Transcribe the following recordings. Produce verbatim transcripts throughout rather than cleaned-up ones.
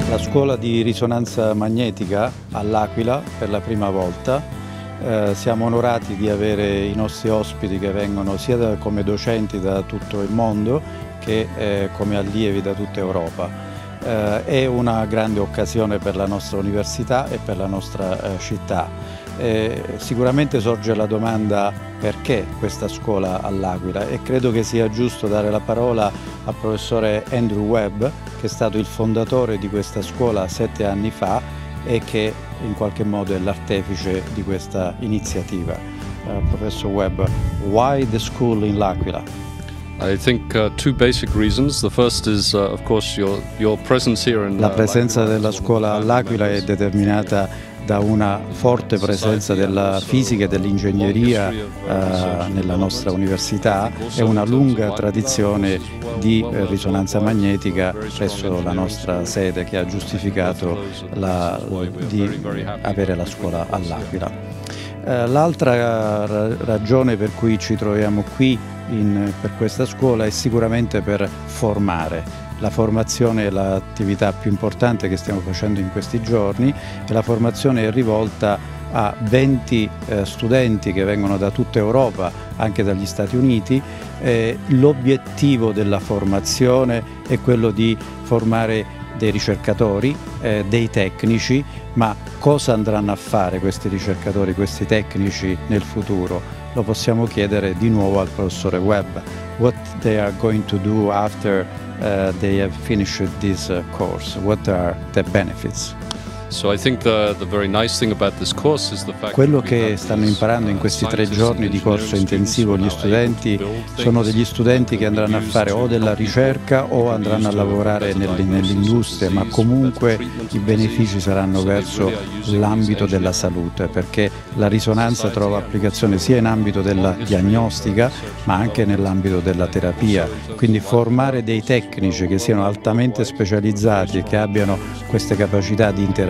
La scuola di risonanza magnetica all'Aquila per la prima volta. Eh, siamo onorati di avere i nostri ospiti che vengono sia da, come docenti da tutto il mondo che eh, come allievi da tutta Europa. Eh, è una grande occasione per la nostra università e per la nostra eh, città. Eh, sicuramente sorge la domanda perché questa scuola all'Aquila, e credo che sia giusto dare la parola al professore Andrew Webb, che è stato il fondatore di questa scuola sette anni fa e che in qualche modo è l'artefice di questa iniziativa. Uh, Professor Webb, why the school in L'Aquila? I think uh, two basic reasons. The first is uh, of course your your presence here in La presenza della scuola all'Aquila è determinata da una forte presenza della fisica e dell'ingegneria eh, nella nostra università e una lunga tradizione di eh, risonanza magnetica presso la nostra sede, che ha giustificato la, di avere la scuola all'Aquila. Eh, L'altra ragione per cui ci troviamo qui in, per questa scuola è sicuramente per formare. La formazione è l'attività più importante che stiamo facendo in questi giorni e la formazione è rivolta a venti eh, studenti che vengono da tutta Europa, anche dagli Stati Uniti. Eh, l'obiettivo della formazione è quello di formare dei ricercatori, eh, dei tecnici, ma cosa andranno a fare questi ricercatori, questi tecnici nel futuro? Lo possiamo chiedere di nuovo al professore Webb. What they are going to do after uh, they have finished this uh, course? What are the benefits? So I think the, the very nice thing about this course is the fact Quello che stanno imparando in questi tre giorni di corso intensivo gli studenti sono degli studenti che andranno a fare o della ricerca o andranno a lavorare nell'industria, ma comunque i benefici saranno verso l'ambito della salute, perché la risonanza trova applicazione sia in ambito della diagnostica ma anche nell'ambito della terapia. Quindi formare dei tecnici che siano altamente specializzati e che abbiano queste capacità di interagire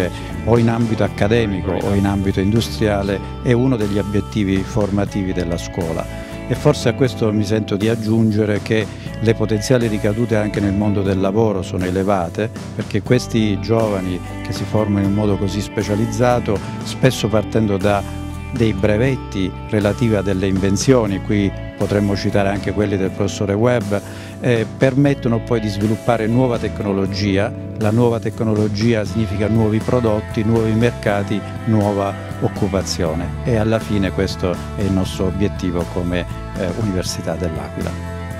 o in ambito accademico o in ambito industriale è uno degli obiettivi formativi della scuola. E forse a questo mi sento di aggiungere che le potenziali ricadute anche nel mondo del lavoro sono elevate, perché questi giovani che si formano in modo così specializzato, spesso partendo da dei brevetti relativi a delle invenzioni, qui potremmo citare anche quelli del professore Webb, eh, permettono poi di sviluppare nuova tecnologia. La nuova tecnologia significa nuovi prodotti, nuovi mercati, nuova occupazione, e alla fine questo è il nostro obiettivo come eh, Università dell'Aquila.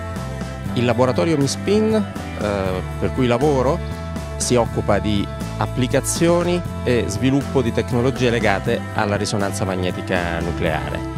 Il laboratorio MISPIN, eh, per cui lavoro, si occupa di applicazioni e sviluppo di tecnologie legate alla risonanza magnetica nucleare.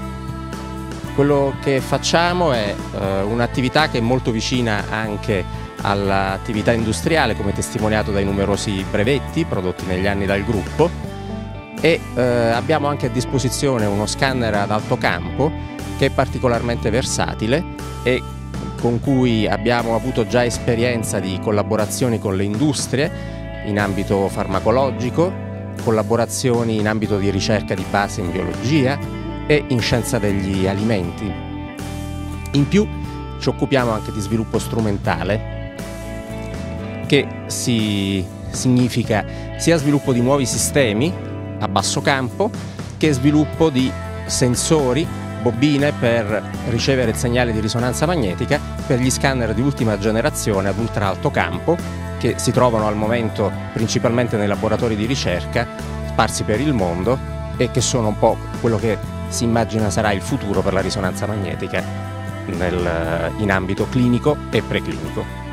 Quello che facciamo è eh, un'attività che è molto vicina anche all'attività industriale, come testimoniato dai numerosi brevetti prodotti negli anni dal gruppo, e eh, abbiamo anche a disposizione uno scanner ad alto campo che è particolarmente versatile e con cui abbiamo avuto già esperienza di collaborazioni con le industrie in ambito farmacologico, collaborazioni in ambito di ricerca di base in biologia e in scienza degli alimenti. In più ci occupiamo anche di sviluppo strumentale, che si significa sia sviluppo di nuovi sistemi a basso campo che sviluppo di sensori, bobine per ricevere il segnale di risonanza magnetica per gli scanner di ultima generazione ad ultra alto campo, che si trovano al momento principalmente nei laboratori di ricerca sparsi per il mondo e che sono un po' quello che si immagina sarà il futuro per la risonanza magnetica nel, in ambito clinico e preclinico.